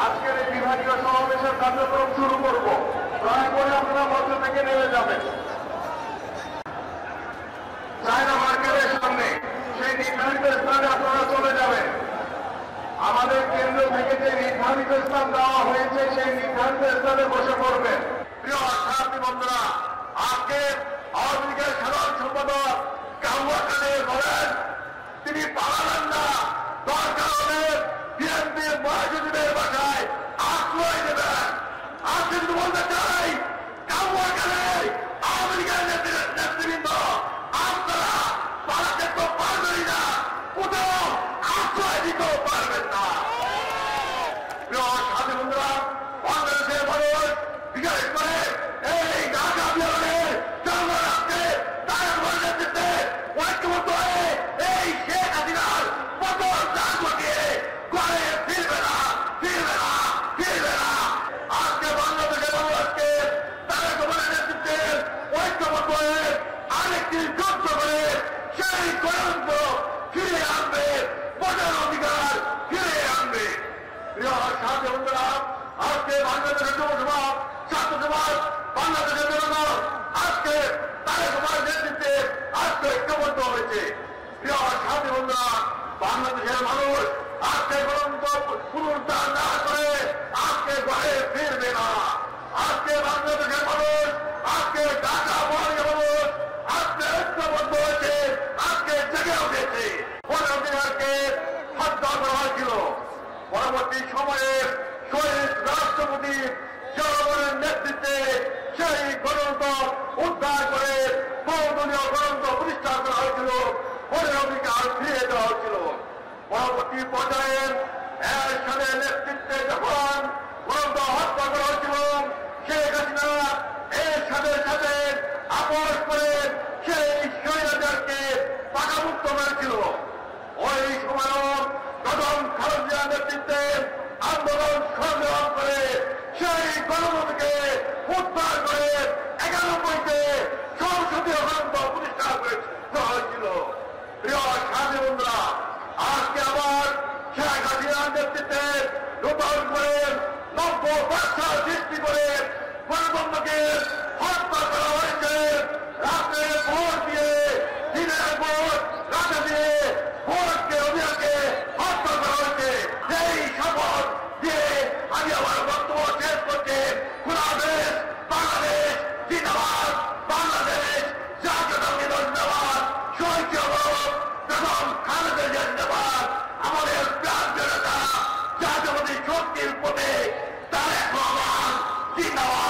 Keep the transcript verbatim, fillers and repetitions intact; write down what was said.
আজকের এই বিভাগীয় সমাবেশের কার্যক্রম শুরু করব। দয়া করে আপনারা মঞ্চ থেকে নেমে যাবেন। চায়না মার্কেটের সামনে সেই নির্ধারিত স্থানে আপনারা চলে যাবেন। আমাদের কেন্দ্র থেকে যে নির্ধারিত স্থান দেওয়া হয়েছে সেই নির্ধারিত স্থানে বসে পড়বেন। প্রিয় সাথী বন্ধুরা, আজকে আওয়ামী লীগের সাধারণ সম্পাদক কাউয়া কাদের বলেন তিনি পালালেন না, দরকার হলে বিএনপির মহাসচিবের বাসায় আশ্রয় দেবেন। আর কিন্তু বলতে চাই কাউয়া কাদের আওয়ামী লীগের নেতৃবৃন্দ আপনারা পালাতে তো পারবেনই না, কোথাও আশ্রয় দিতেও পারবেন না। প্রিয় সাথী বন্ধুরা, বাংলাদেশের মানুষ বিশেষ করে এই ঢাকা আন্দোলনে জনগণকে তাদের নেতৃত্বে ঐক্যবদ্ধ হয়ে এই শেখ হাসিনার পতন দান ঘটিয়ে ঘরে ফিরবে না, ফিরবে না, ফিরবে না। আজকে বাংলাদেশের মানুষকে তাদের তোমাদের নেতৃত্বে ঐক্যবদ্ধ হয়ে আরেকটি যুদ্ধ করে সেই গণতন্ত্র ফিরে আনবে, ভোটের অধিকার ফিরে আনবে। প্রিয় সাথী বন্ধুরা, আজকে বাংলাদেশের যুব সমাজ, ছাত্র সমাজ, বাংলাদেশের জনগণ আজকে তাদের সমাজ নেতৃত্বে আজকে ঐক্যবদ্ধ হয়েছে। প্রিয় সাথী বন্ধুরা, বাংলাদেশের মানুষ আজকে গণতন্ত্র পুনরুদ্ধার না করে আজকে ঘরে ফিরবে না। আজকে বাংলাদেশের মানুষ, আজকে ঢাকা মহানগর মানুষ আজকে ঐক্যবদ্ধ হয়েছে, আজকে জেগে উঠেছে। ভোটের অধিকারকে হত্যা করা হয়েছিল। পরবর্তী সময়ে শহীদ রাষ্ট্রপতি জনগণের নেতৃত্বে সেই গণতন্ত্র উদ্ধার করে বহুদলীয় গণতন্ত্র প্রতিষ্ঠা করা হয়েছিল, ভোটের অধিকার ফিরিয়ে দেওয়া হয়েছিল। পরবর্তী পর্যায়ে এরশাদের নেতৃত্বে যখন গণতন্ত্র হত্যা করা হয়েছিল, শেখ হাসিনা এরশাদের সাথে আপোষ করে সেই স্বৈরাচারকে পাকামুক্ত করেছিল। ওই সময়ও প্রথম খালেদা নেতৃত্বে আন্দোলন সংগ্রাম করে সেই গণতন্ত্রকে উদ্ধার করে একানব্বইতে সংসদীয় গণতন্ত্র প্রতিষ্ঠা করা হয়েছিল। প্রিয় সাথী বন্ধুরা, আজকে আবার শেখ হাসিনার নেতৃত্বে নতুন করে নব্য ব্যবসা সৃষ্টি করে গণতন্ত্রকে হত্যা করা হয়েছে। রাত্রে ভোট দিয়ে, দিনের ভোট রাতে দিয়ে ভোটকে অধিকারকে হত্যা করা হয়েছে। সেই শপথ দিয়ে আমি আমার বক্তব্য শেষ করছি। বাংলাদেশ বাংলাদেশ জিন্দাবাদ, বাংলাদেশ জাতীয়তাবাদী দল জিন্দাবাদ, শহীদ প্রথম খালেদা জিয়া জিন্দাবাদ। আমাদের প্রাণ জনতা জাতীয়তাবাদী শক্তির পথে তারেক রহমান জিন্দাবাদ।